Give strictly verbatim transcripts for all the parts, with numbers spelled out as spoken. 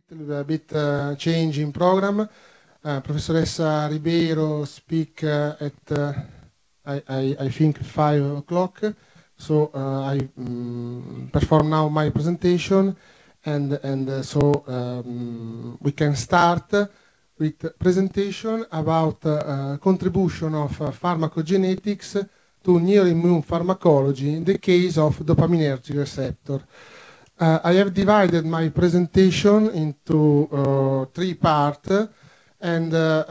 little uh, bit uh, change in program. Uh, Professoressa Ribeiro speak uh, at uh, I, I, I think five o'clock. So uh, I um, perform now my presentation, and and uh, so um, we can start with presentation about uh, contribution of uh, pharmacogenetics to neuroimmune pharmacology in the case of dopaminergic receptor. Uh, I have divided my presentation into uh, three parts, and uh,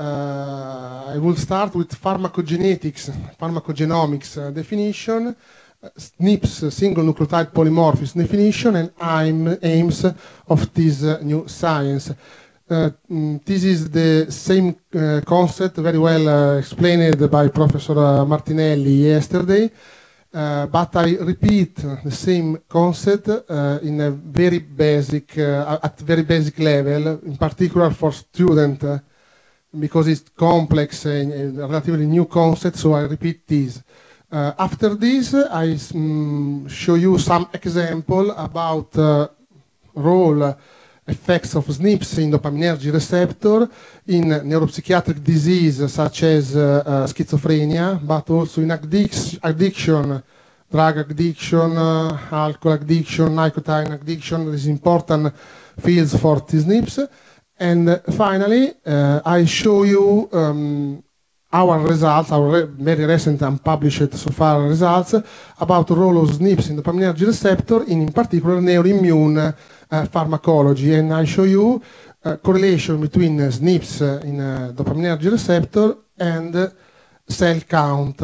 uh, I will start with pharmacogenetics, pharmacogenomics uh, definition, uh, S N P S, single nucleotide polymorphism definition, and aim, aims of this uh, new science. Uh, mm, this is the same uh, concept, very well uh, explained by Professor uh, Martinelli yesterday. Uh, but I repeat the same concept uh, in a very basic, uh, at very basic level, in particular for students, uh, because it's complex and a relatively new concept, so I repeat this. Uh, after this, I um, show you some example about uh, role, uh, effects of S N P S in dopaminergic receptor in neuropsychiatric disease such as uh, uh, schizophrenia, but also in addic addiction, drug addiction, uh, alcohol addiction, nicotine addiction. These important fields for T S N P S. And uh, finally, uh, I show you um, our results, our re very recent and published so far results about the role of S N P S in dopaminergic receptor, in, in particular neuroimmune uh, pharmacology. And I show you a correlation between uh, S N P S uh, in uh, dopaminergic receptor and uh, cell count,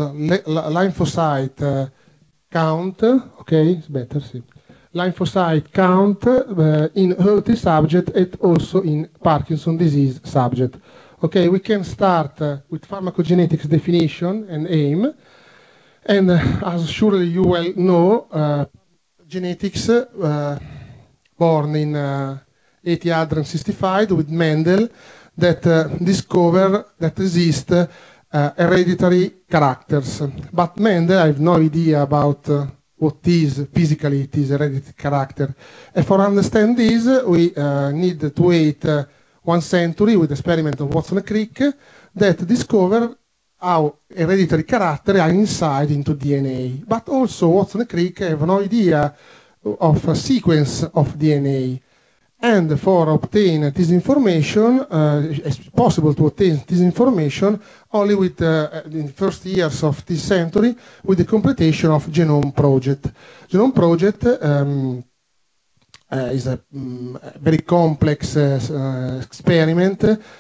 lymphocyte uh, count, okay, it's better, see. Lymphocyte count uh, in healthy subject and also in Parkinson's disease subject. Okay, we can start uh, with pharmacogenetics definition and aim. And uh, as surely you well know, uh, genetics, uh, born in uh, eighteen sixty-five with Mendel, that uh, discovered that exist uh, hereditary characters. But Mendel, I have no idea about uh, what is physically it is hereditary character. And for understand this, we uh, need to wait uh, one century with the experiment of Watson and Crick that discovered how hereditary character are inside into D N A. But also Watson and Crick have no idea of a sequence of D N A. And for obtain this information, uh, it's possible to obtain this information only with uh, in the first years of this century with the completion of Genome Project. Genome Project um, uh, is a, um, a very complex uh, uh, experiment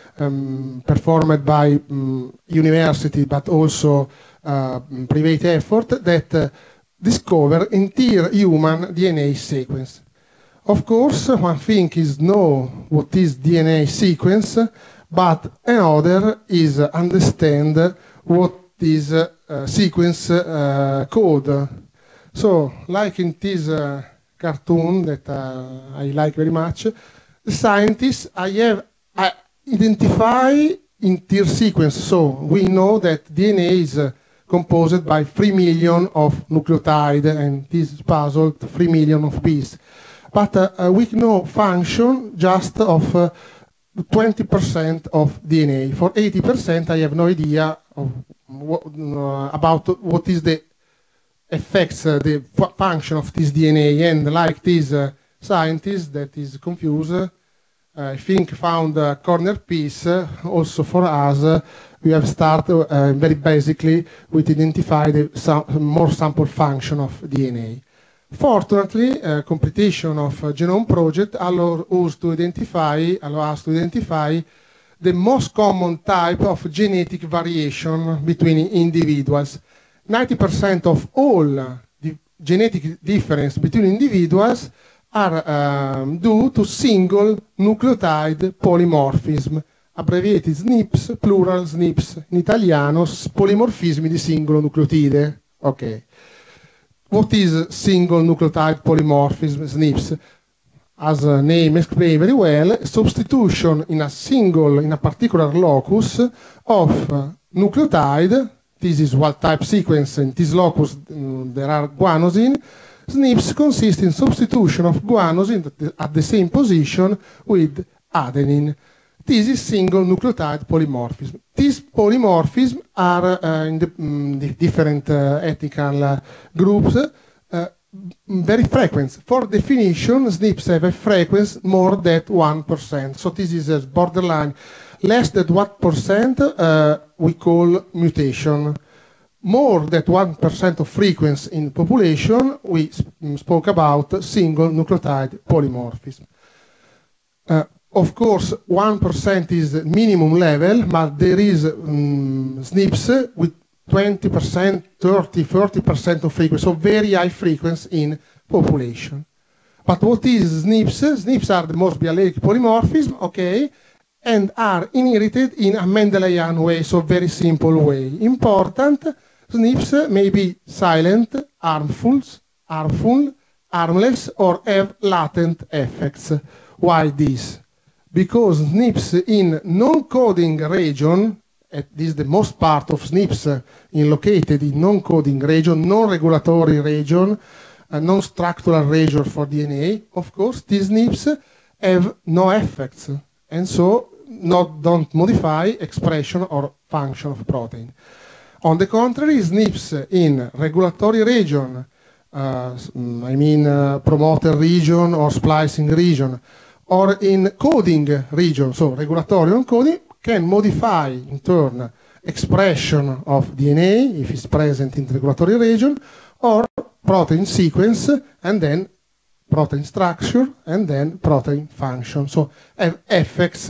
um, performed by um, university, but also uh, private effort that uh, discover entire human D N A sequence. Of course, one thing is know what is D N A sequence, but another is understand what is uh, sequence uh, code. So, like in this uh, cartoon that uh, I like very much, the scientists I have uh, identify entire sequence. So we know that D N A is uh, composed by three million of nucleotide, and this puzzle three million of pieces. But uh, uh, we know function just of uh, twenty percent of D N A. For eighty percent, I have no idea of what, uh, about what is the effects, uh, the function of this D N A. And like this uh, scientist that is confused, uh, I think found a corner piece. Uh, also for us, uh, we have started uh, very basically with identify the some, more sample function of D N A. Fortunately, uh, completion of uh, Genome Project allows us to identify, allow us to identify the most common type of genetic variation between individuals. ninety percent of all uh, the genetic difference between individuals are um, due to single nucleotide polymorphism, abbreviated S N P S, plural S N P S, in italiano polimorfismi di singolo nucleotide. Okay. What is single nucleotide polymorphism, S N P S? As a name explains very well, substitution in a single, in a particular locus of uh, nucleotide. This is wild-type sequence. In this locus, um, there are guanosine. S N P S consists in substitution of guanosine at the same position with adenine. This is single nucleotide polymorphism. These polymorphisms are uh, in the, mm, the different uh, ethical uh, groups uh, very frequent. For definition, S N Ps have a frequency more than one percent. So this is a borderline. Less than one percent uh, we call mutation. More than one percent of frequency in population, we sp spoke about single nucleotide polymorphism. Uh, Of course, one percent is minimum level, but there is um, S N Ps with twenty percent, thirty, forty percent of frequency, so very high frequency in population. But what is S N Ps? S N Ps are the most biallelic polymorphism, okay, and are inherited in a Mendelian way, so very simple way. Important, S N Ps may be silent, harmful, harmful, harmless, or have latent effects. Why this? Because S N Ps in non-coding region, and this is the most part of S N Ps uh, in located in non-coding region, non-regulatory region, uh, non-structural region for D N A, of course, these S N Ps have no effects, and so not, don't modify expression or function of protein. On the contrary, S N Ps in regulatory region, uh, I mean uh, promoter region or splicing region, or in coding region, so regulatory on coding, can modify in turn expression of D N A if it's present in the regulatory region, or protein sequence, and then protein structure, and then protein function. So have effects.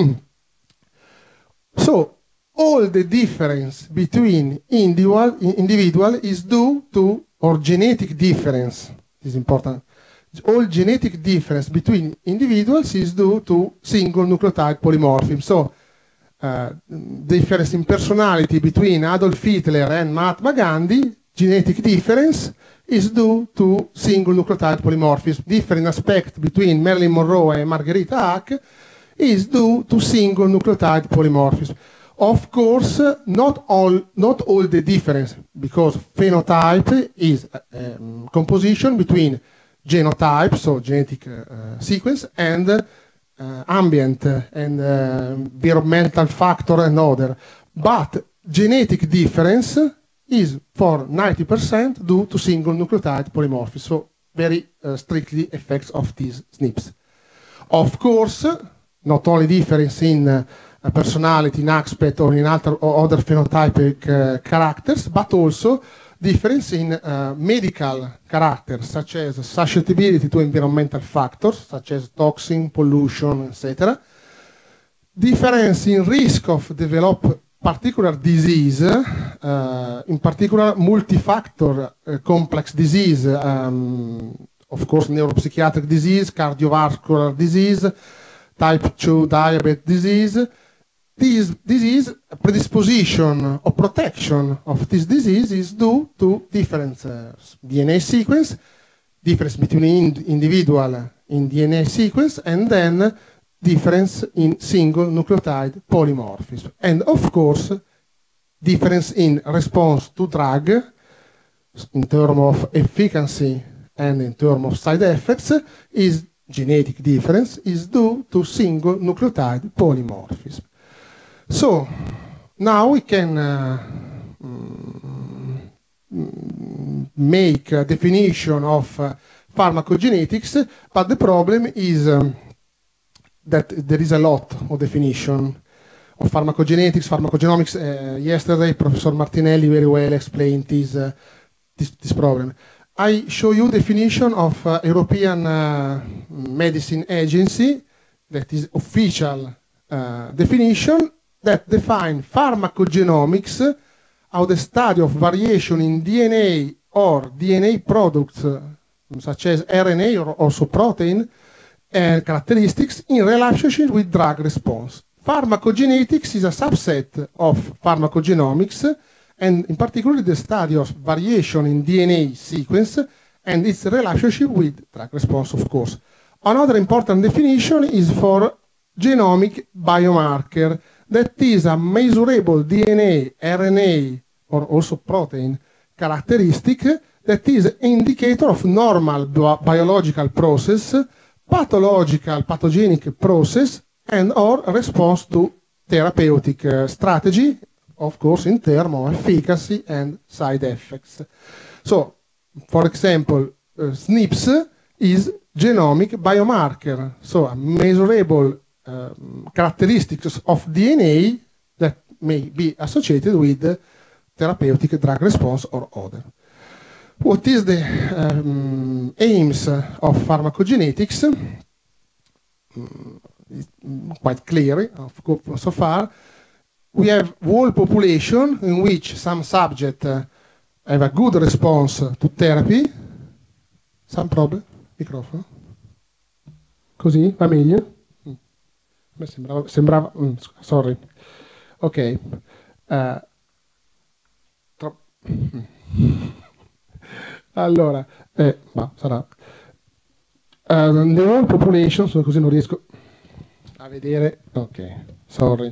So all the difference between individual, individual is due to, or genetic difference, this is important. All genetic difference between individuals is due to single nucleotide polymorphism. So, uh, difference in personality between Adolf Hitler and Mahatma Gandhi, genetic difference is due to single nucleotide polymorphism. Different aspect between Marilyn Monroe and Margarita Hack is due to single nucleotide polymorphism. Of course, not all, not all the difference, because phenotype is a um, composition between genotype, so genetic uh, sequence, and uh, ambient and uh, environmental factor and other. But genetic difference is for ninety percent due to single nucleotide polymorphism, so very uh, strictly effects of these S N Ps. Of course, not only difference in uh, personality, in aspect, or in other, or other phenotypic uh, characters, but also difference in uh, medical characters, such as susceptibility to environmental factors, such as toxin, pollution, et cetera. Difference in risk of develop particular disease, uh, in particular multi-factor uh, complex disease, um, of course neuropsychiatric disease, cardiovascular disease, type two diabetes disease. This disease, predisposition or protection of this disease is due to different uh, D N A sequence, difference between ind individual in D N A sequence, and then difference in single nucleotide polymorphism. And of course, difference in response to drug in terms of efficacy and in terms of side effects is genetic difference is due to single nucleotide polymorphism. So now we can uh, mm, make a definition of uh, pharmacogenetics, but the problem is um, that there is a lot of definition of pharmacogenetics, pharmacogenomics. Uh, yesterday, Professor Martinelli very well explained this, uh, this, this problem. I show you definition of uh, European uh, Medicine Agency, that is official uh, definition, that define pharmacogenomics as the study of variation in D N A or D N A products, uh, such as R N A or also protein, and characteristics in relationship with drug response. Pharmacogenetics is a subset of pharmacogenomics, and in particular the study of variation in D N A sequence and its relationship with drug response, of course. Another important definition is for genomic biomarker, that is a measurable D N A, R N A, or also protein characteristic that is an indicator of normal bi biological process, pathological, pathogenic process, and or response to therapeutic uh, strategy, of course, in terms of efficacy and side effects. So, for example, uh, S N P S is genomic biomarker, so a measurable um, characteristics of D N A that may be associated with therapeutic drug response or other. What is the um, aims of pharmacogenetics? Um, quite clear, of course, so far. We have whole population in which some subjects uh, have a good response to therapy. Some problem? Microfono? Così? Va meglio? Mm. Mi sembrava, sembrava mm, sorry. Ok. Uh, tro- allora, eh, ma sarà. Uh, the whole population, so così non riesco a vedere. Ok, sorry.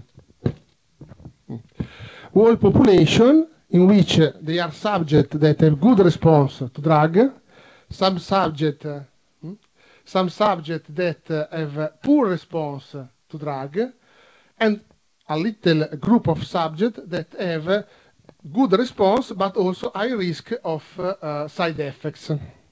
Whole population in which uh, they are subjects that have good response to drug, some subject, uh, hmm? some subject that uh, have uh, poor response to drug, and a little group of subjects that have uh, good response but also high risk of uh, uh, side effects.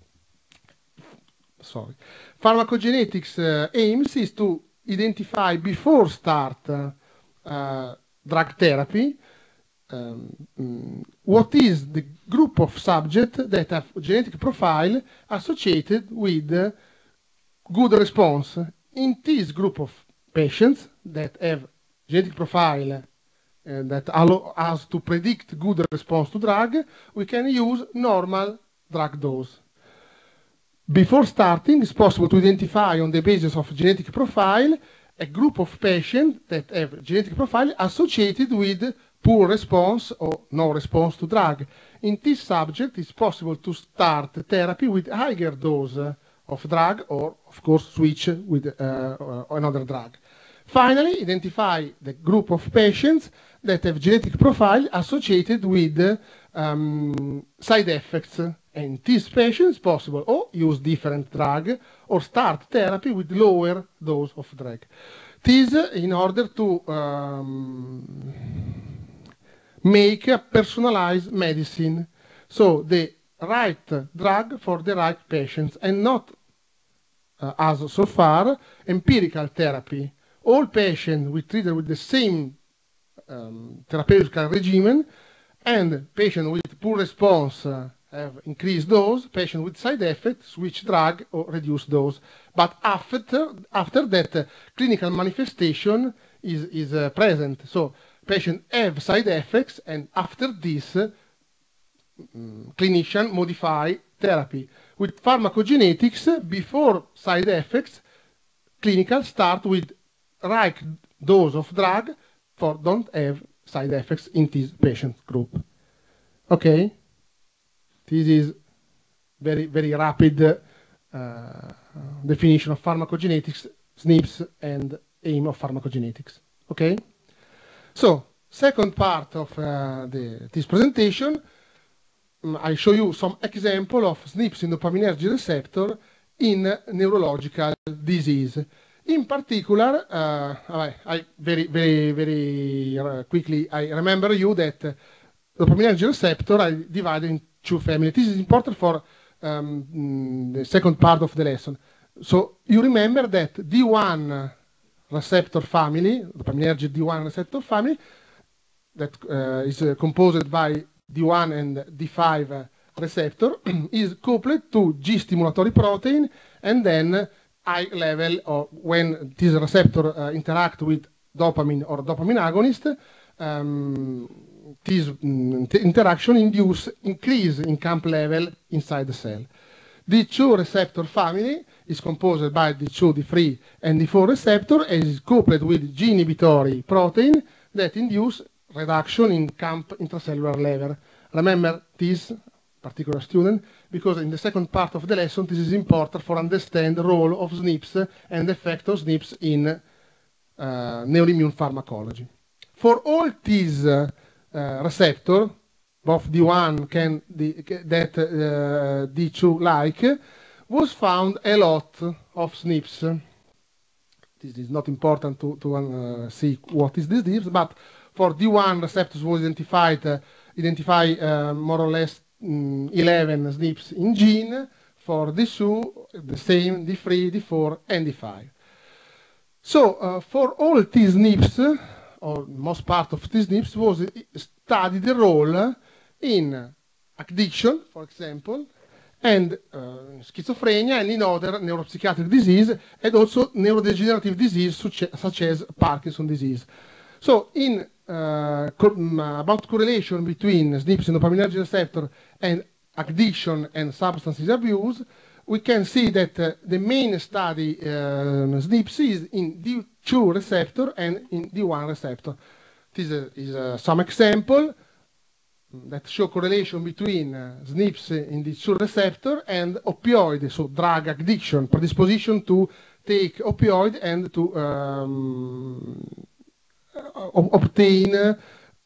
Sorry. Pharmacogenetics uh, aims is to identify before start uh, uh, drug therapy um, mm, what is the group of subjects that have genetic profile associated with uh, good response. In this group of patients that have genetic profile uh, that allow us to predict good response to drug, we can use normal drug dose. Before starting, it's possible to identify on the basis of genetic profile a group of patients that have genetic profile associated with poor response or no response to drug. In this subject, it's possible to start therapy with higher dose of drug or, of course, switch with uh, another drug. Finally, identify the group of patients that have genetic profile associated with um, side effects. And these patients possible or use different drug or start therapy with lower dose of drug. This in order to um, make a personalized medicine. So the right drug for the right patients and not uh, as so far empirical therapy. All patients we treated with the same um, therapeutic regimen, and patients with poor response uh, have increased dose, patient with side effects, switch drug or reduce dose. But after, after that, uh, clinical manifestation is, is uh, present. So patient have side effects, and after this, uh, mm, clinician modify therapy. With pharmacogenetics, before side effects, clinical start with right dose of drug for don't have side effects in this patient group. Okay? This is very, very rapid uh, definition of pharmacogenetics, S N P S, and aim of pharmacogenetics. Okay? So, second part of uh, the, this presentation, um, I show you some example of S N P S in dopaminergic receptor in uh, neurological disease. In particular, uh, I, I very, very, very uh, quickly, I remember you that uh, dopaminergic receptor are divided in two families. This is important for um, the second part of the lesson. So you remember that D one receptor family, dopaminergic D one receptor family, that uh, is uh, composed by D one and D five uh, receptor, is coupled to G stimulatory protein, and then high level of when this receptor uh, interact with dopamine or dopamine agonist, um, this mm, interaction induce increase in camp level inside the cell. D two receptor family is composed by D two, D three, and D four receptor and is coupled with G inhibitory protein that induce reduction in camp intracellular level. Remember this particular student, because in the second part of the lesson this is important for understand the role of S N P S and the effect of S N P S in uh, neuroimmune pharmacology. For all these uh, uh, receptors, both D one can D, that uh, D two like, was found a lot of S N P S. this is not important to, to uh, see what is this S N Ps, but for D one receptors was identified, uh, identify uh, more or less um, eleven S N Ps in gene. For D two, the same, D three, D four, and D five. So uh, for all T S N Ps, or most part of T S N Ps, was studied the role in addiction, for example, and uh, schizophrenia, and in other neuropsychiatric disease, and also neurodegenerative disease such, such as Parkinson's disease. So in uh, co about correlation between S N Ps and dopaminergic receptor and addiction and substances abuse, we can see that uh, the main study uh, S N Ps is in D two receptor and in D one receptor. This is, is uh, some example that show correlation between uh, S N Ps in the two receptor and opioid, so drug addiction, predisposition to take opioid and to um, obtain uh,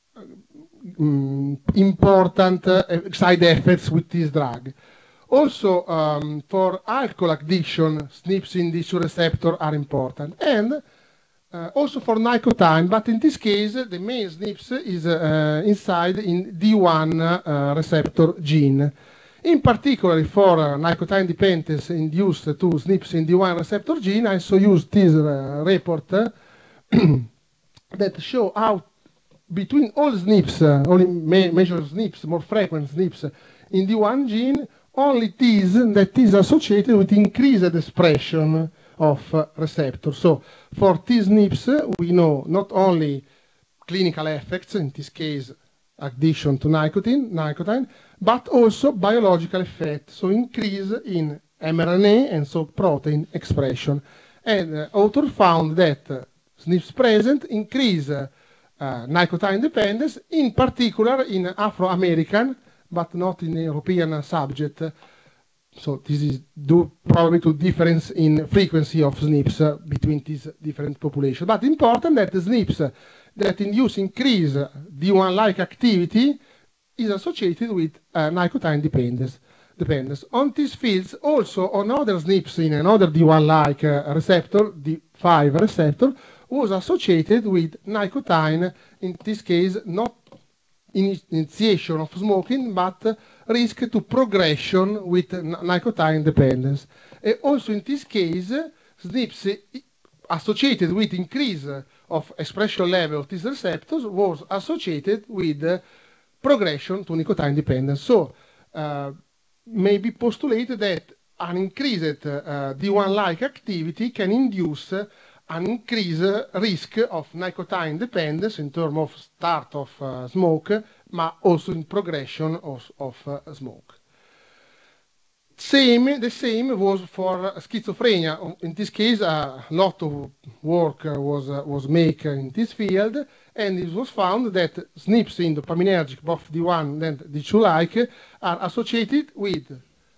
um, important uh, side effects with this drug. Also, um, for alcohol addiction, S N Ps in the two receptor are important, and Uh, also for nicotine, but in this case the main S N Ps is uh, inside in D one uh, receptor gene. In particular, for uh, nicotine dependence induced to S N Ps in D one receptor gene, I so use this uh, report uh, that show how between all S N Ps, uh, only ma major S N Ps, more frequent S N Ps in D one gene, only this that is associated with increased expression of uh, receptors. So for T S N Ps, we know not only clinical effects, in this case addiction to nicotine, nicotine, but also biological effects, so increase in mRNA and so protein expression. And uh, author found that uh, S N Ps present increase uh, uh, nicotine dependence, in particular in Afro-American, but not in European subject. So this is due probably to difference in frequency of S N Ps uh, between these different populations. But important that the S N Ps uh, that induce increase D one-like activity is associated with uh, nicotine dependence. dependence. On these fields, also on other S N Ps in another D one-like uh, receptor, D five receptor, was associated with nicotine, in this case not initiation of smoking, but risk to progression with nicotine dependence. And also in this case, S N Ps associated with increase of expression level of these receptors was associated with progression to nicotine dependence. So uh, may be postulated that an increased uh, D one-like activity can induce an increased risk of nicotine dependence in terms of start of uh, smoke, but also in progression of, of uh, smoke. Same, the same was for schizophrenia. In this case, a lot of work uh, was, uh, was made in this field, and it was found that S N Ps in dopaminergic, both D one and D two-like, are associated with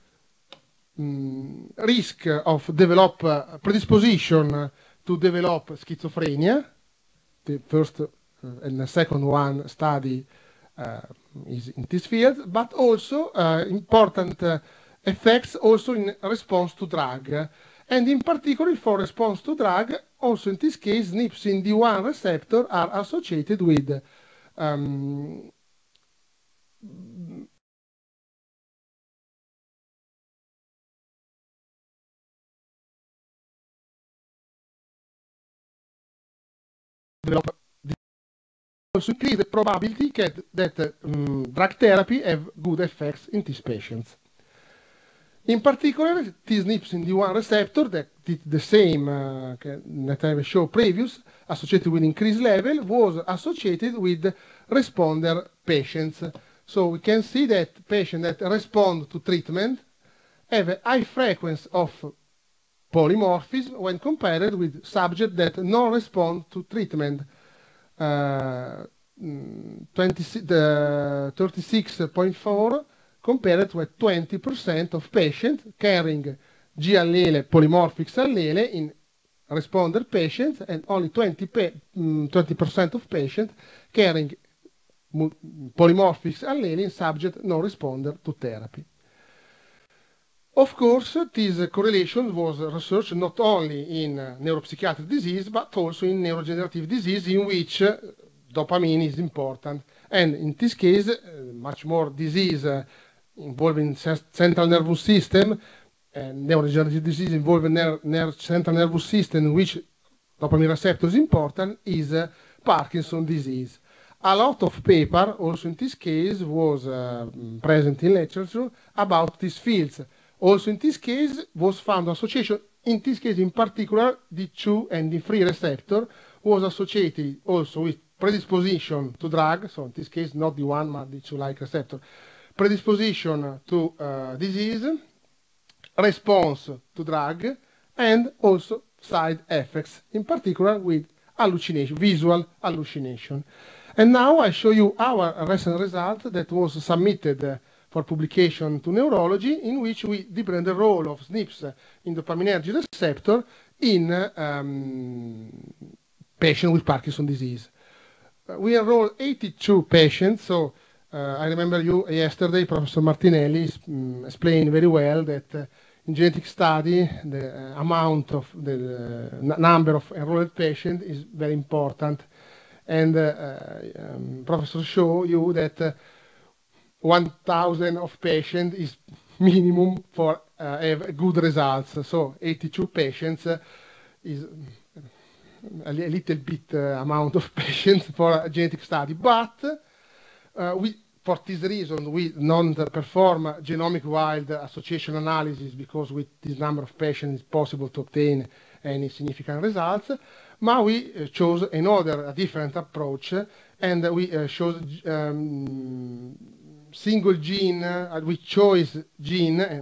um, risk of develop uh, predisposition uh, to develop schizophrenia. The first uh, and the second one study uh, is in this field, but also uh, important uh, effects also in response to drug. And in particular for response to drug, also in this case, S N Ps in D one receptor are associated with um, also increase the probability that, that um, drug therapy have good effects in these patients. In particular, T S N Ps in D one receptor that did the same uh, that I showed previous, associated with increased level, was associated with responder patients. So we can see that patients that respond to treatment have a high frequency of polymorphism when compared with subjects that non respond to treatment. Uh, thirty-six point four compared to a twenty percent of patients carrying G allele polymorphic allele in responder patients, and only twenty percent of patients carrying polymorphic allele in subject non responder to therapy. Of course, this correlation was researched not only in uh, neuropsychiatric disease, but also in neurodegenerative disease, in which uh, dopamine is important. And in this case, uh, much more disease uh, involving central nervous system, and neurodegenerative disease involving ner ner central nervous system, in which dopamine receptor is important, is uh, Parkinson's disease. A lot of paper, also in this case, was uh, present in literature about these fields. Also in this case was found association, in this case in particular, D two and D three receptor was associated also with predisposition to drug, so in this case not D one but D two-like receptor, predisposition to uh, disease, response to drug, and also side effects, in particular with hallucination, visual hallucination. And now I show you our recent result that was submitted uh, for publication to Neurology, in which we deepened the role of S N Ps in dopaminergic receptor in uh, um, patients with Parkinson's disease. Uh, we enrolled eighty-two patients, so uh, I remember you yesterday, Professor Martinelli um, explained very well that uh, in genetic study, the uh, amount of the uh, number of enrolled patients is very important. And uh, uh, um, Professor showed you that uh, one thousand of patients is minimum for uh, have good results. So eighty-two patients uh, is a, li a little bit uh, amount of patients for a genetic study. But uh, we, for this reason, we don't perform genomic-wide association analysis, because with this number of patients it's possible to obtain any significant results. But we uh, chose another, a different approach, and uh, we uh, chose um, single gene, uh, with choice gene. Uh,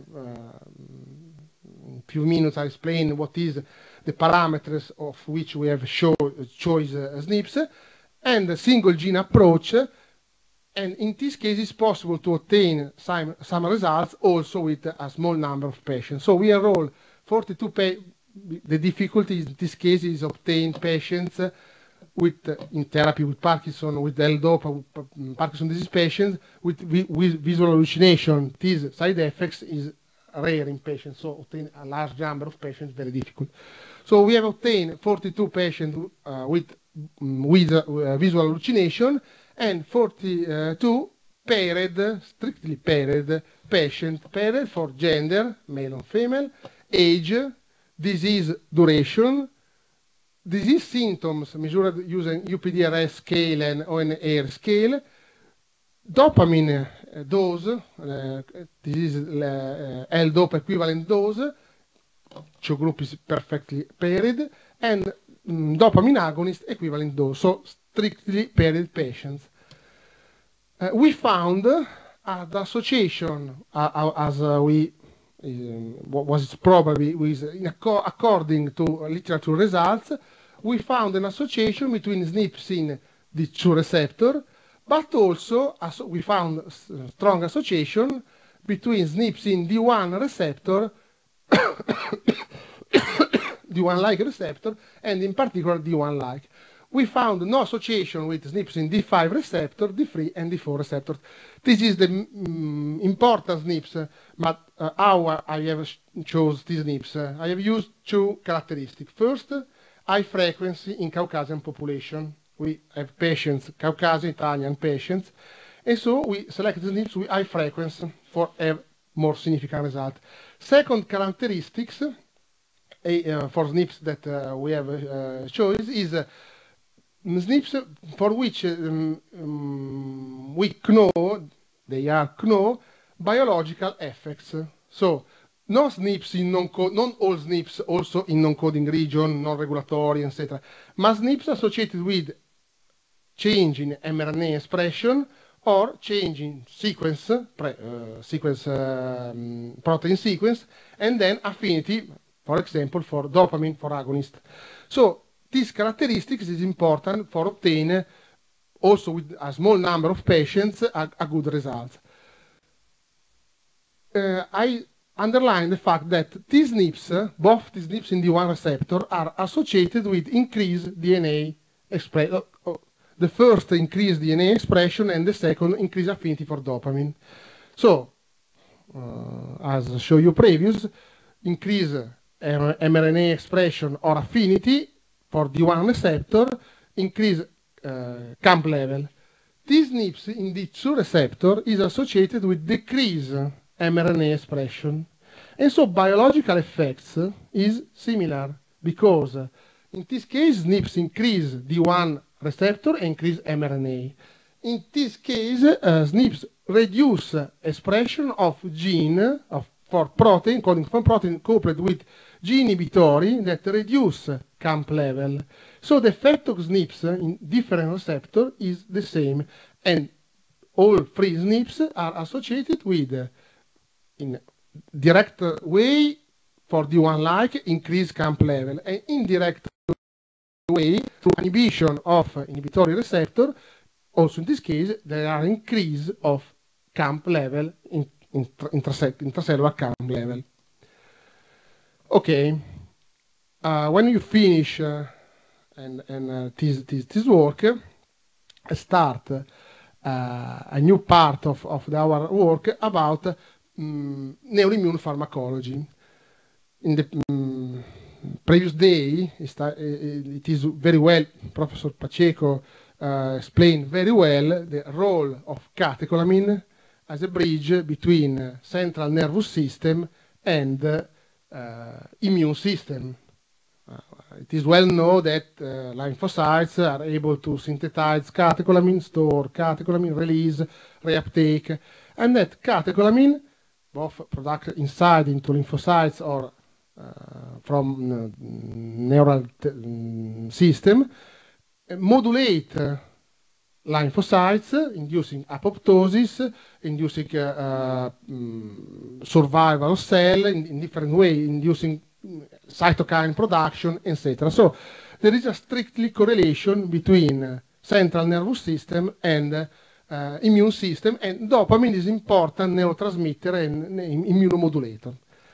in a few minutes I explain what is the parameters of which we have show, choice uh, S N Ps, and a single gene approach. And in this case, it's possible to obtain some, some results also with a small number of patients. So we enroll forty-two patients. The difficulty in this case is obtain patients with, uh, in therapy with Parkinson, with L-DOPA, with Parkinson's disease patients, with, with visual hallucination. These side effects is rare in patients, so obtain a large number of patients is very difficult. So we have obtained forty-two patients uh, with, with uh, visual hallucination, and forty-two paired, strictly paired patients, paired for gender, male and female, age, disease duration, disease symptoms measured using U P D R S scale and O N A R scale, dopamine uh, dose, uh, this is uh, L-DOPA equivalent dose, two group is perfectly paired, and um, dopamine agonist equivalent dose, so strictly paired patients. Uh, we found uh, the association, uh, as uh, we Um, what was probably with, in acco according to literature results, we found an association between S N Ps in D two receptor, but also as we found a strong association between S N Ps in D one receptor, D one-like receptor, and in particular D one-like. We found no association with S N Ps in D five receptor, D three, and D four receptors. This is the mm, important S N Ps, but uh, how I have chose these S N Ps. Uh, I have used two characteristics. First, high frequency in Caucasian population. We have patients, Caucasian, Italian patients, and so we selected S N Ps with high frequency for have more significant result. Second characteristics uh, for S N Ps that uh, we have uh, choice is uh, S N Ps for which um, um, we know, they are know, biological effects. So, no S N Ps in non-code, not all S N Ps also in non-coding region, non-regulatory, et cetera. But S N Ps associated with change in M R N A expression or change in sequence, pre, uh, sequence um, protein sequence, and then affinity, for example, for dopamine, for agonist. So, these characteristics is important for obtain, also with a small number of patients, a, a good result. Uh, I underline the fact that these S N Ps, both these S N Ps in D one receptor, are associated with increased D N A expression. Uh, uh, the first increased D N A expression, and the second increased affinity for dopamine. So, uh, as show you previous, increase mRNA expression or affinity for D one receptor, increase uh, camp level. This S N Ps in D two receptor is associated with decrease mRNA expression. And so biological effects is similar because in this case S N Ps increase D one receptor and increase mRNA. In this case, uh, S N Ps reduce expression of gene of, for protein, coding for protein coupled with gene inhibitory that reduce camp level. So the effect of S N Ps in different receptors is the same, and all three S N Ps are associated with, uh, in direct way for D one-like, increased camp level, and indirect way through inhibition of inhibitory receptor. Also in this case, there are increase of camp level, in, in, intracellular camp level. Okay, uh, when you finish uh, and, and uh, this, this, this work, uh, start uh, a new part of, of our work about um, neuroimmune pharmacology. In the um, previous day, it is very well, Professor Pacheco uh, explained very well the role of catecholamine as a bridge between uh, central nervous system and uh, uh, immune system. Uh, it is well known that uh, lymphocytes are able to synthesize catecholamine, store catecholamine, release, reuptake, and that catecholamine, both product inside into lymphocytes or uh, from uh, neural system, uh, modulate uh, lymphocytes, uh, inducing apoptosis, inducing uh, uh, um, survival of cell in, in different ways, inducing cytokine production, et cetera. So there is a strictly correlation between uh, central nervous system and uh, immune system, and dopamine is important neurotransmitter and immunomodulator.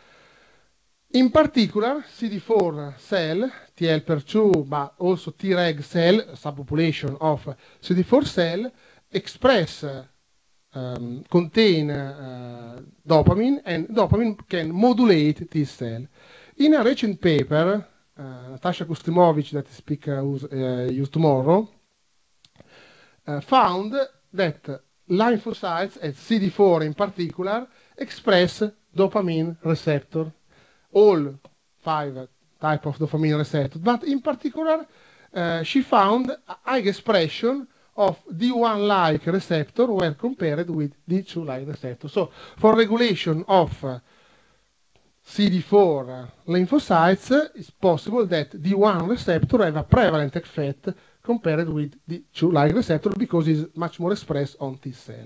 In particular, C D four cell, T L P E R two, but also Treg cell, subpopulation of C D four cell, express, uh, um, contain uh, dopamine, and dopamine can modulate this cell. In a recent paper, uh, Natasha Kustimovic, that speak uh, use, uh, use tomorrow, uh, found that lymphocytes, and C D four in particular, express dopamine receptor. All five type of dopamine receptors, but in particular, uh, she found a high expression of D one-like receptor when compared with D two-like receptor. So, for regulation of uh, C D four uh, lymphocytes, uh, it's possible that D one receptor have a prevalent effect compared with D two-like receptor because it's much more expressed on T cell.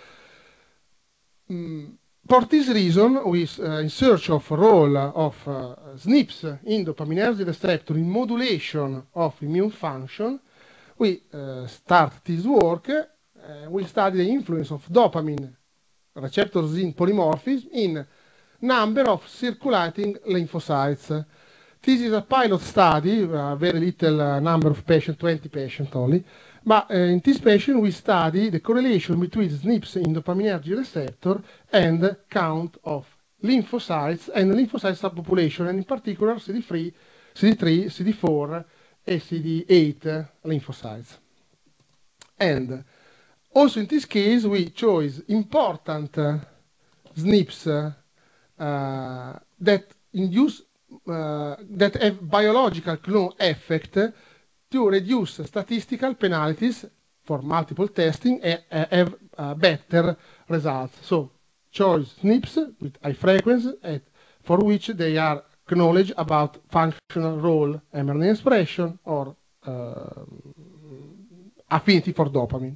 Mm. For this reason, we, uh, in search of a role of uh, S N Ps in dopaminergic receptor in modulation of immune function, we uh, start this work. Uh, we study the influence of dopamine receptors in polymorphism in number of circulating lymphocytes. This is a pilot study, a very little uh, number of patients, twenty patients only. But uh, in this patient, we study the correlation between S N Ps in dopaminergic receptor and count of lymphocytes and lymphocyte subpopulation, and in particular C D three, C D three, C D four, and C D eight lymphocytes. And also in this case, we chose important uh, S N Ps uh, uh, that induce uh, that have biological clone effect to reduce statistical penalties for multiple testing and uh, have uh, better results. So, choose S N Ps with high frequency and for which they are knowledge about functional role, mRNA expression, or uh, affinity for dopamine.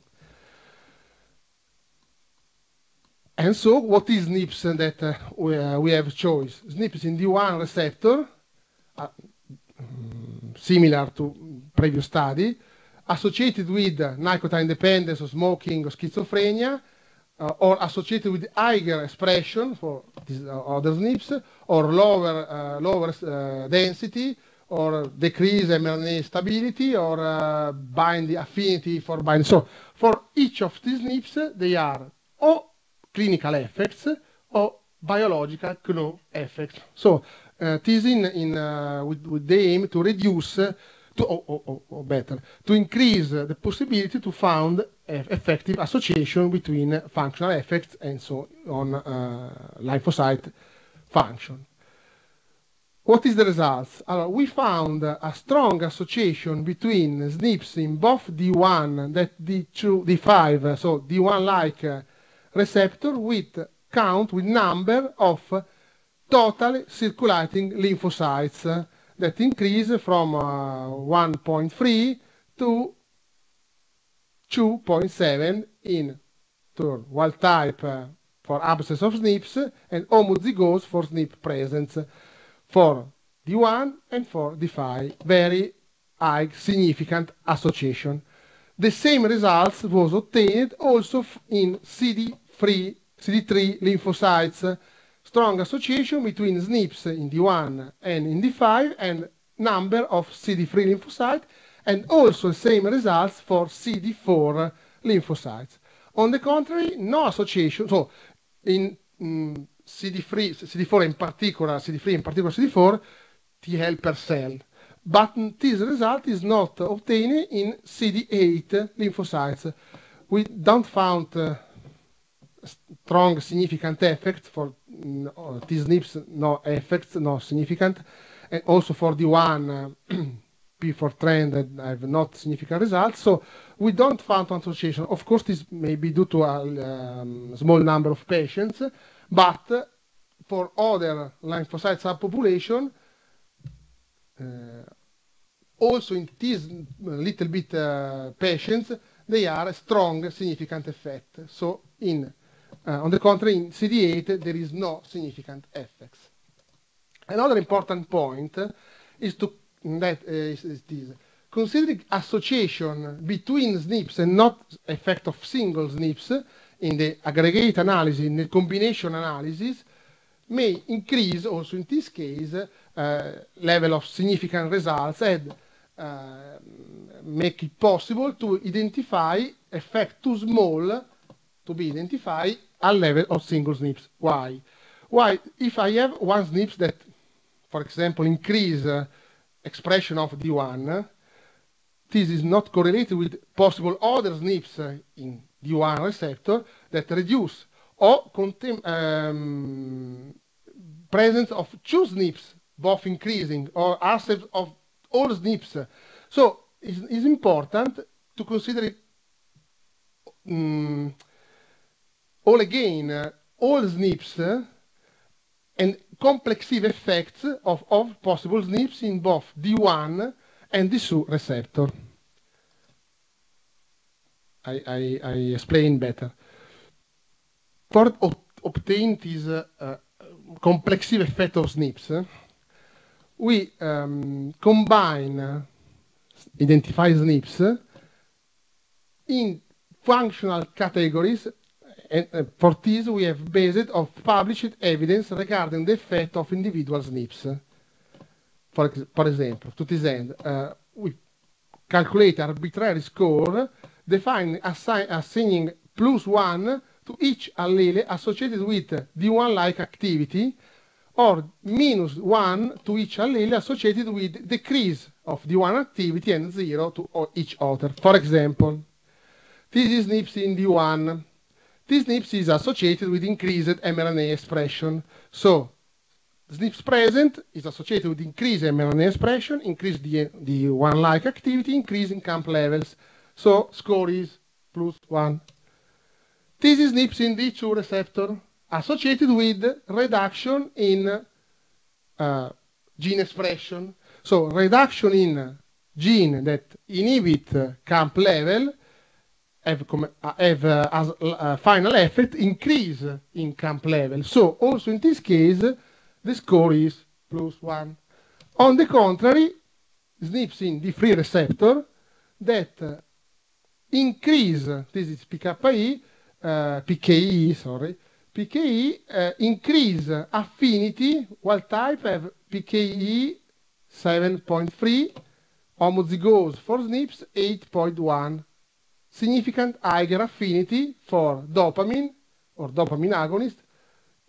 And so, what is S N Ps that uh, we, uh, we have choice? S N Ps in D one receptor, uh, similar to previous study, associated with nicotine dependence or smoking or schizophrenia, uh, or associated with higher expression for these, uh, other S N Ps, or lower, uh, lower uh, density, or decrease mRNA stability, or uh, binding affinity for binding. So, for each of these S N Ps, they are or clinical effects or biological K N O effect. So uh, this in, in uh, with, with the aim to reduce, uh, to, or, or, or better, to increase uh, the possibility to found effective association between functional effects and so on uh, lymphocyte function. What is the results? Uh, we found a strong association between S N Ps in both D one, that D two, D five, so D one-like uh, receptor with count, with number of total circulating lymphocytes uh, that increase from uh, one point three to two point seven in turn, wild type uh, for absence of S N Ps and homozygous for S N P presence for D one and for D five, very high significant association. The same results was obtained also in C D three lymphocytes, strong association between S N Ps in D one and in D five and number of C D three lymphocytes, and also the same results for C D four lymphocytes. On the contrary, no association, so in mm, C D three, C D four in particular, C D three in particular C D four, T helper cell. But this result is not obtained in C D eight lymphocytes. We don't found uh, strong significant effects for uh, T S N Ps, no effects, no significant, and also for D one, uh, P four trend have not significant results. So we don't find association. Of course, this may be due to a um, small number of patients, but for other lymphocyte subpopulation, uh, also in these little bit uh, patients, they are a strong significant effect. So in, uh, on the contrary, in C D eight, there is no significant effects. Another important point is to that uh, is, is this. Considering association between S N Ps and not effect of single S N Ps in the aggregate analysis, in the combination analysis, may increase also in this case uh, level of significant results and uh, make it possible to identify effect too small to be identified at level of single S N Ps. Why? Why? If I have one S N Ps that, for example, increase uh, expression of D one, this is not correlated with possible other S N Ps uh, in D one receptor that reduce or um, presence of two S N Ps, both increasing, or absence of all S N Ps. So it's, it's important to consider it, um, all again, uh, all S N Ps uh, and complexive effects of, of possible S N Ps in both D one and D two receptor. I, I, I explain better. For ob obtain this uh, uh, complexive effect of S N Ps, uh, we um, combine uh, identify S N Ps uh, in functional categories. And uh, for this, we have based of published evidence regarding the effect of individual S N Ps. For, for example, to this end, uh, we calculate arbitrary score, define assign, assigning plus one to each allele associated with D one-like activity, or minus one to each allele associated with decrease of D one activity and zero to each other. For example, this is S N Ps in D one. This S N Ps is associated with increased m R N A expression. So, S N Ps present is associated with increased m R N A expression, increased D one-like activity, increase in camp levels. So, score is plus one. This is S N Ps in D two receptor associated with reduction in uh, gene expression. So, reduction in gene that inhibit camp level have, have uh, as uh, final effect increase in camp level. So also in this case, the score is plus one. On the contrary, S N Ps in D three receptor that uh, increase, this is P K I, uh, P K I, sorry, P K I uh, increase affinity, wild type have P K I seven point three, homozygous for S N Ps eight point one. Significant higher affinity for dopamine or dopamine agonist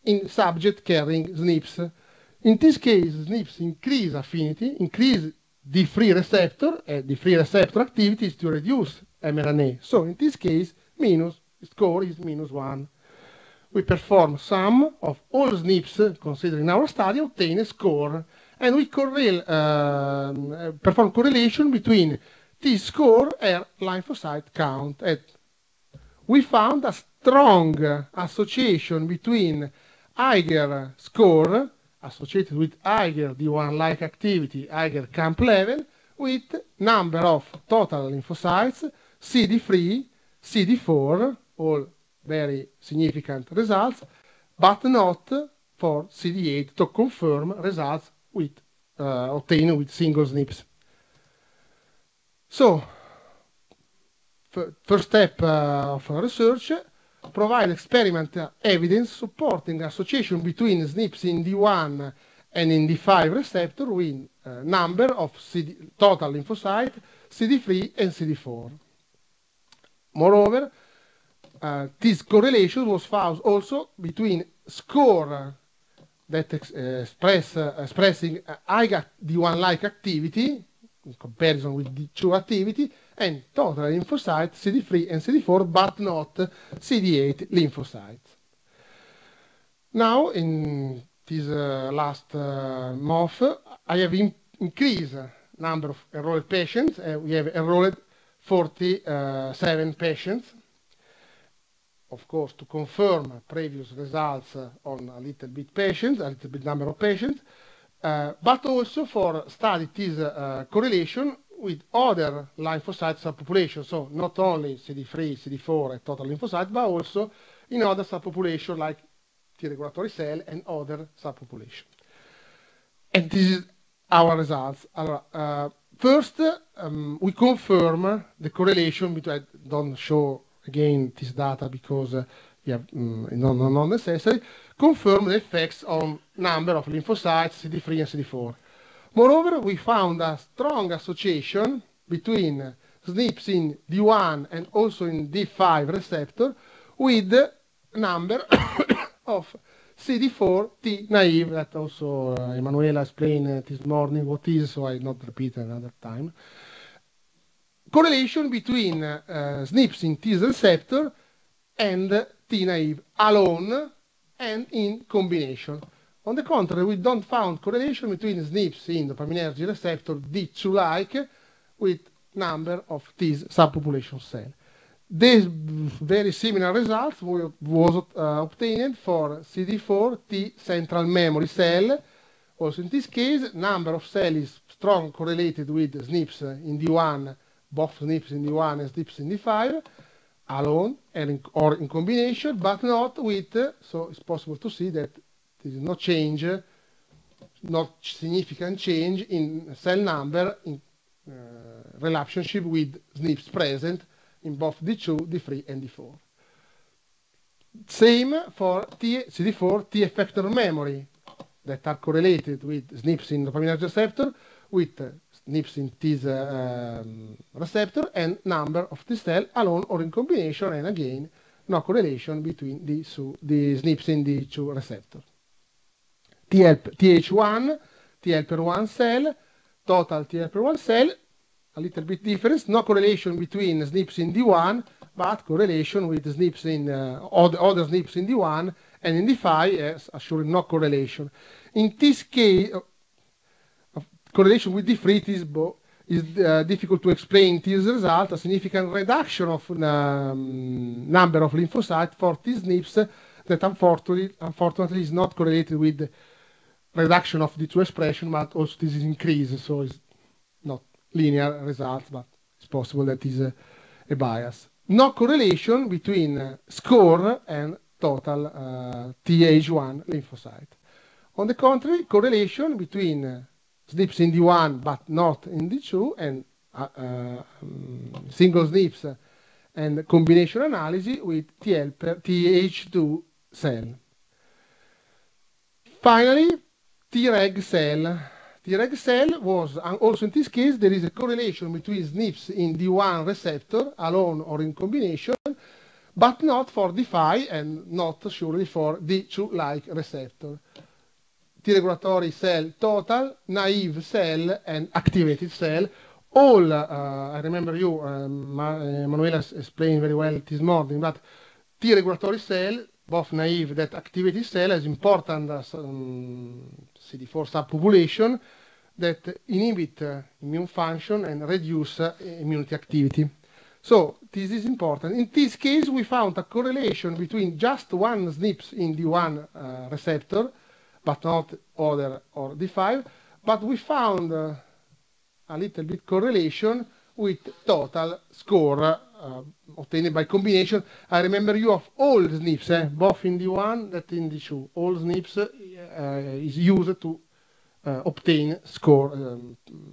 in subject carrying S N Ps. In this case, S N Ps increase affinity, increase D three receptor, and D three receptor activity is to reduce mRNA. So in this case, minus score is minus one. We perform sum of all S N Ps considered in our study, obtain a score, and we correl, uh, perform correlation between this score and lymphocyte count. And we found a strong association between higher score associated with higher D one-like activity, higher camp level, with number of total lymphocytes, C D three, C D four, all very significant results, but not for C D eight to confirm results with, uh, obtained with single S N Ps. So, first step uh, of research, provide experimental evidence supporting association between S N Ps in D one and in D five receptor with uh, number of C D, total lymphocyte, C D three and C D four. Moreover, uh, this correlation was found also between score that ex uh, express, uh, expressing uh, high D one-like activity in comparison with D two activity, and total lymphocytes, C D three and C D four, but not C D eight lymphocytes. Now, in this uh, last uh, month, I have in increased number of enrolled patients. Uh, we have enrolled forty-seven patients. Of course, to confirm previous results uh, on a little bit patients, a little bit number of patients, uh, but also for study this uh, correlation with other lymphocyte subpopulations. So not only C D three, C D four and total lymphocytes, but also in other subpopulations like T regulatory cell and other subpopulations. And this is our results. Uh, first, um, we confirm the correlation between, I don't show again this data because uh, yeah, um, not, not necessary, confirm the effects on number of lymphocytes, C D three and C D four. Moreover, we found a strong association between S N Ps in D one and also in D five receptor with the number of C D four T naive, that also uh, Emanuela explained uh, this morning what is, so I not repeat another time. Correlation between uh, S N Ps in T receptor and T naive alone and in combination. On the contrary, we don't found correlation between S N Ps in dopaminergic receptor D two-like with number of these subpopulation cells. These very similar results were, was uh, obtained for C D four T central memory cell. Also in this case, number of cells is strong correlated with S N Ps in D one, both S N Ps in D one and S N Ps in D five, alone and in, or in combination, but not with, uh, so it's possible to see that there is no change, not significant change in cell number in uh, relationship with S N Ps present in both D two, D three and D four. Same for T, C D four T effector memory that are correlated with S N Ps in dopaminergic receptor with uh, S N Ps in T uh, um, receptor and number of T cell alone or in combination, and again no correlation between the, so, the S N Ps in D two receptor. T H one, T helper one cell, total T helper one cell, a little bit difference, no correlation between S N Ps in D one, but correlation with S N Ps in uh, other, other S N Ps in D one, and in D five, yes, assuring no correlation. In this case, uh, correlation with D three is, is uh, difficult to explain this result, a significant reduction of um, number of lymphocytes for these S N Ps that unfortunately, unfortunately is not correlated with reduction of D two expression, but also this is increase, so it's not linear results, but it's possible that is a, a bias. No correlation between uh, score and total uh, T H one lymphocyte. On the contrary, correlation between uh, S N Ps in D one but not in D two and uh, uh, um, single S N Ps uh, and combination analysis with T helper T H two cell. Finally, Treg cell. Treg cell was, and also in this case, there is a correlation between S N Ps in D one receptor, alone or in combination, but not for D five and not surely for D two-like receptor. T-regulatory cell total, naive cell, and activated cell. All, uh, I remember you, um, Manuela explained very well this morning, but T-regulatory cell, both naive that activated cell, has important uh, um, C D four subpopulation that inhibit uh, immune function and reduce uh, immunity activity. So this is important. In this case, we found a correlation between just one S N Ps in D one uh, receptor, but not other or D five, but we found uh, a little bit correlation with total score uh, obtained by combination. I remember you of all S N Ps, eh, both in D one and in D two. All S N Ps uh, is used to uh, obtain score. Um,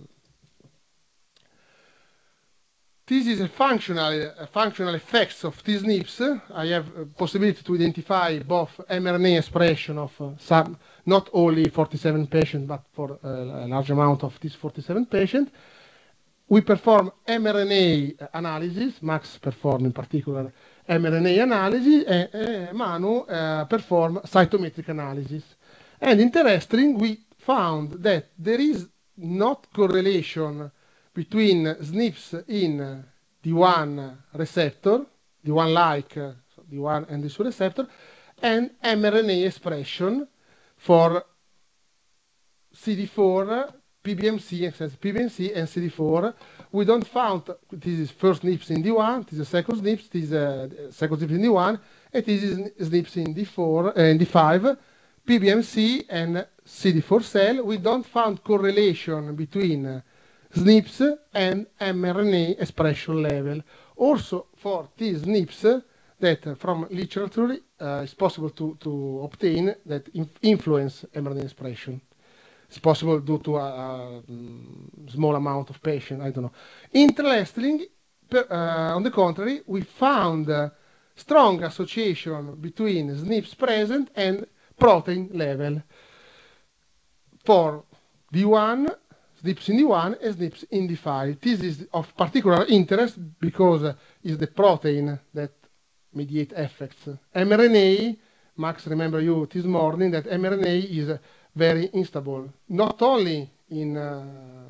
This is a functional, a functional effects of these S N Ps. I have a possibility to identify both mRNA expression of uh, some, not only forty-seven patients, but for uh, a large amount of these forty-seven patients. We perform mRNA analysis. Max performed in particular mRNA analysis, and uh, Manu uh, performed cytometric analysis. And interesting, we found that there is not correlation between S N Ps in D one receptor, D one-like, uh, so D one and D two receptor, and mRNA expression for C D four, P B M C, P B M C and C D four. We don't found, this is first S N Ps in D one, this is second S N Ps, this is uh, second S N Ps in D one, and this is S N Ps in D four, uh, in D five, P B M C and C D four cell. We don't found correlation between uh, S N Ps and mRNA expression level. Also for these S N Ps that uh, from literature uh, it's possible to, to obtain that inf influence mRNA expression. It's possible due to a, a um, small amount of patients, I don't know. Interestingly, per, uh, on the contrary, we found a strong association between S N Ps present and protein level for D one, S N Ps in D one and S N Ps in D five. This is of particular interest because uh, it's the protein that mediate effects. mRNA, Max, remember you this morning that mRNA is uh, very instable, not only in, uh,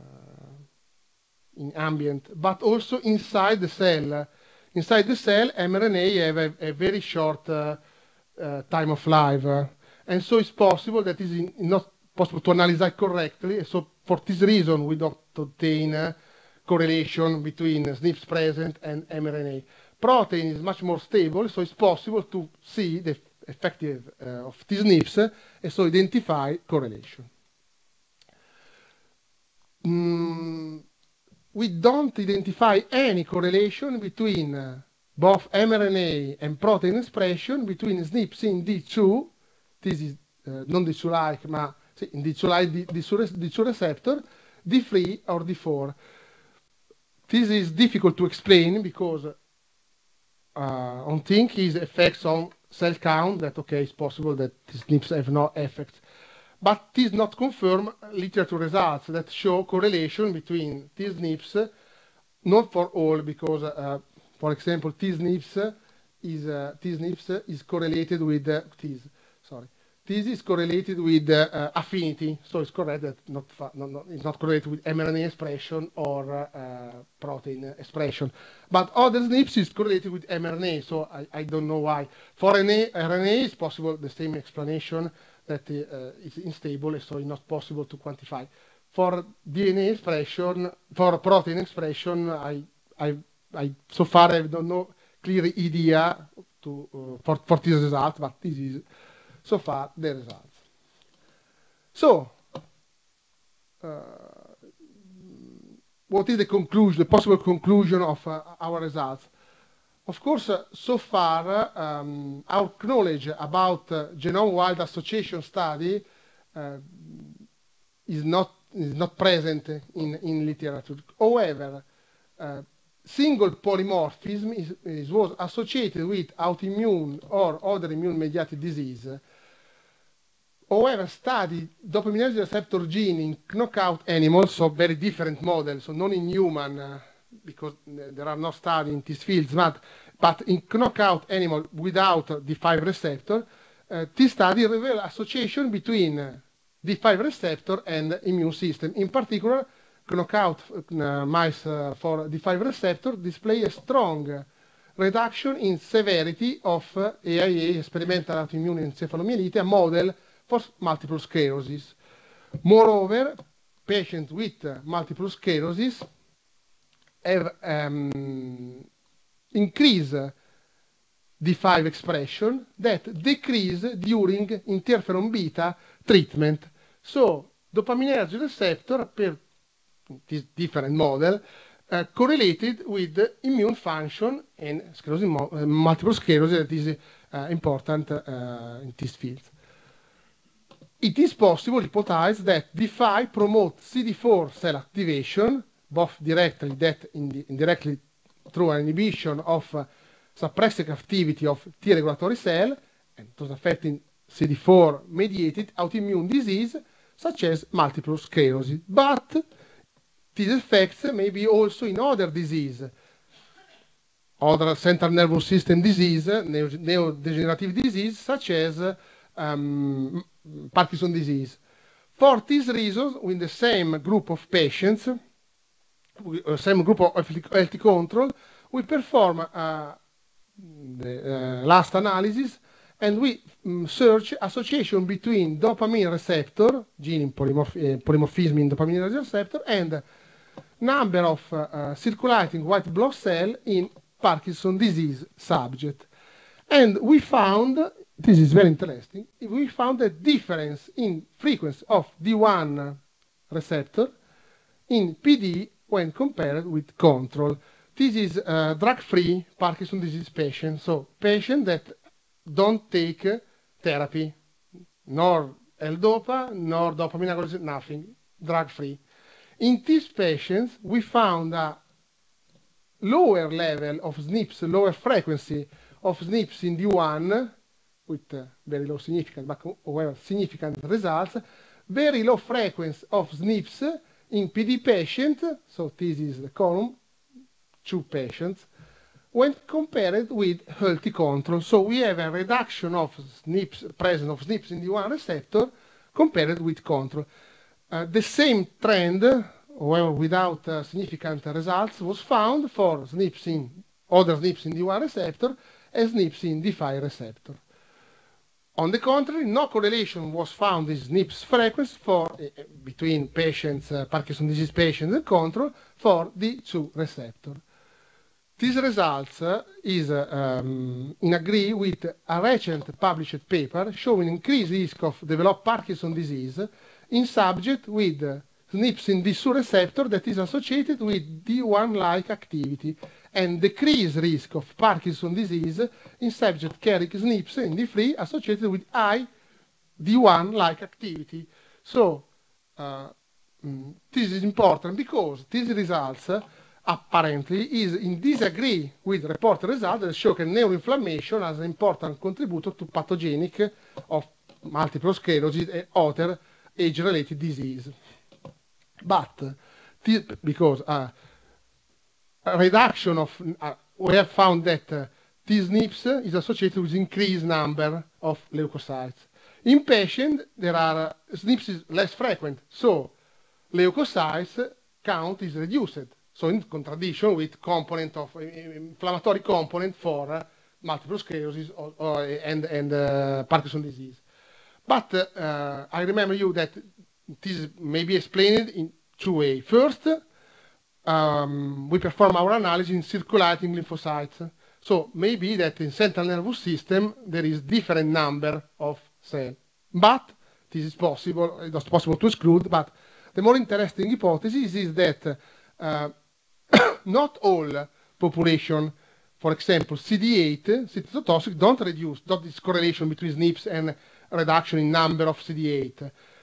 in ambient, but also inside the cell. Inside the cell, mRNA have a, a very short uh, uh, time of life. Uh, and so it's possible that it is not possible to analyze it correctly. So for this reason, we don't obtain uh, correlation between S N Ps present and mRNA. Protein is much more stable, so it's possible to see the effective uh, of these S N Ps, uh, and so identify correlation. Mm, we don't identify any correlation between uh, both mRNA and protein expression between S N Ps in D two, this is uh, non D two-like, ma sì, in D two-like D two receptor, D three or D four. This is difficult to explain because uh, on think is effects on cell count that, okay, it's possible that these S N Ps have no effect. But this not confirm literature results that show correlation between these S N Ps, not for all, because, uh, for example, these S N Ps is, uh, these S N Ps is correlated with, uh, this, sorry, this is correlated with uh, uh, affinity, so it's correct that not, not, not, it's not correlated with mRNA expression or uh, protein expression. But other S N Ps is correlated with mRNA, so I, I don't know why. For R N A, R N A it's possible the same explanation that uh, is unstable, so it's not possible to quantify. For D N A expression, for protein expression, I, I, I so far I don't know clear idea to, uh, for, for this result, but this is so far the results. So, uh, what is the conclusion, the possible conclusion of uh, our results? Of course, uh, so far, uh, um, our knowledge about uh, genome-wide association study uh, is not is not present in, in literature. However, uh, single polymorphism is, is, was associated with autoimmune or other immune-mediated disease. However, studied dopaminergic receptor gene in knockout animals, so very different models, so non in human, uh, because there are no studies in these fields, but, but in knockout animal without D five receptor, uh, this study reveal association between uh, D five receptor and immune system. In particular, knockout uh, mice uh, for D five receptor display a strong uh, reduction in severity of uh, A I A, experimental autoimmune encephalomyelitis, a model for multiple sclerosis. Moreover, patients with uh, multiple sclerosis have um, increased D five expression that decrease during interferon beta treatment. So, dopaminergic receptor, per this different model, uh, correlated with immune function and sclerosis, uh, multiple sclerosis that is uh, important uh, in this field. It is possible to hypothesize that D five promotes C D four cell activation, both directly that indirectly through an inhibition of uh, suppressive activity of T regulatory cell, and thus affecting C D four mediated autoimmune disease such as multiple sclerosis. But these effects may be also in other disease, other central nervous system disease, neurodegenerative disease such as um, Parkinson's disease. For these reasons, with the same group of patients, uh, same group of healthy control, we perform uh, the uh, last analysis, and we um, search association between dopamine receptor, gene polymorph uh, polymorphism in dopamine receptor, and number of uh, uh, circulating white blood cell in Parkinson's disease subject. And we found, this is very interesting, we found a difference in frequency of D one receptor in P D when compared with control. This is uh, drug-free Parkinson's disease patient, so patient that don't take uh, therapy, nor L-DOPA, nor dopamine, nothing, drug-free. In these patients, we found a lower level of S N Ps, lower frequency of S N Ps in D one, with uh, very low significance, but however significant results, very low frequency of S N Ps in P D patient, so this is the column, two patients, when compared with healthy control. So we have a reduction of S N Ps, presence of S N Ps in D one receptor compared with control. Uh, the same trend, however without uh, significant results, was found for S N Ps in other S N Ps in D one receptor and S N Ps in D five receptor. On the contrary, no correlation was found in S N Ps frequency for, uh, between patients, uh, Parkinson's disease patients and control for D two receptor. These results uh, is uh, um, in agree with a recent published paper showing increased risk of develop Parkinson's disease in subject with uh, S N Ps in D two receptor that is associated with D one-like activity, and decreased risk of Parkinson's disease in subject carrying S N Ps in D three associated with high D one-like activity. So uh, mm, this is important because these results uh, apparently is in disagree with reported results that show that neuroinflammation has an important contributor to pathogenic of multiple sclerosis and other age-related disease. But this, because uh, a reduction of, uh, we have found that uh, T S N Ps is associated with increased number of leukocytes. In patients, there are uh, S N Ps is less frequent, so leukocytes count is reduced. So in contradiction with component of uh, inflammatory component for uh, multiple sclerosis or, or, and, and uh, Parkinson's disease. But uh, I remember you that this may be explained in two ways. First, um, we perform our analysis in circulating lymphocytes. So maybe that in central nervous system there is different number of cells. But this is possible, it's not possible to exclude, but the more interesting hypothesis is that uh, not all population, for example, C D eight, cytotoxic, don't reduce, not this correlation between S N Ps and reduction in number of C D eight.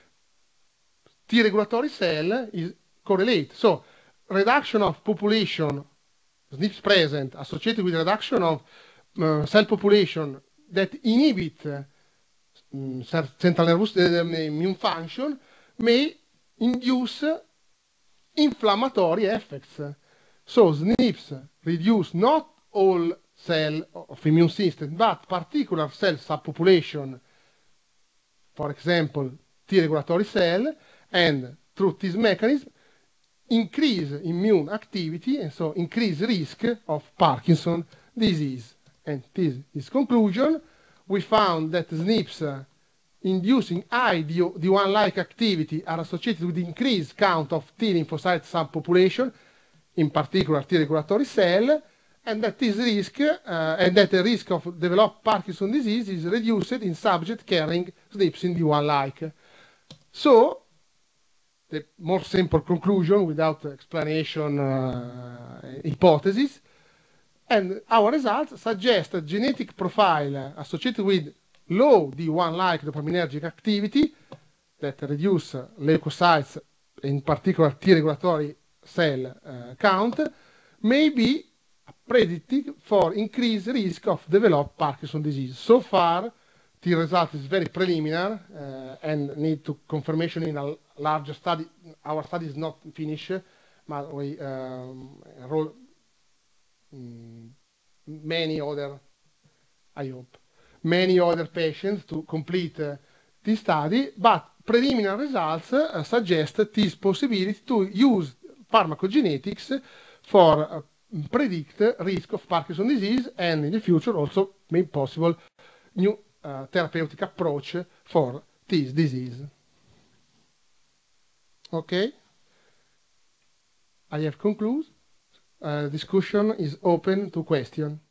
T regulatory cell is correlate. So reduction of population, S N Ps present, associated with reduction of uh, cell population that inhibit uh, um, central nervous uh, immune function may induce inflammatory effects. So S N Ps reduce not all cell of immune system, but particular cell subpopulation, for example, T regulatory cell, and through this mechanism, increase immune activity, and so increase risk of Parkinson disease. And this is conclusion. We found that S N Ps uh, inducing high D one-like activity are associated with increased count of T lymphocyte subpopulation, in particular T regulatory cell, and that this risk, uh, and that the risk of develop Parkinson disease is reduced in subject carrying S N Ps in D one-like. So, the more simple conclusion without explanation uh, hypothesis, and our results suggest a genetic profile associated with low D one-like dopaminergic activity that reduce leukocytes, in particular T regulatory cell uh, count, may be predictive for increased risk of develop Parkinson disease. So far, the result is very preliminary uh, and need to confirmation in a larger study. Our study is not finished, but we um, enroll um, many other, I hope, many other patients to complete uh, this study, but preliminary results uh, suggest this possibility to use pharmacogenetics for uh, predict risk of Parkinson disease, and in the future also may possible new uh, therapeutic approach for this disease. Okay, I have concluded. Uh, discussion is open to question.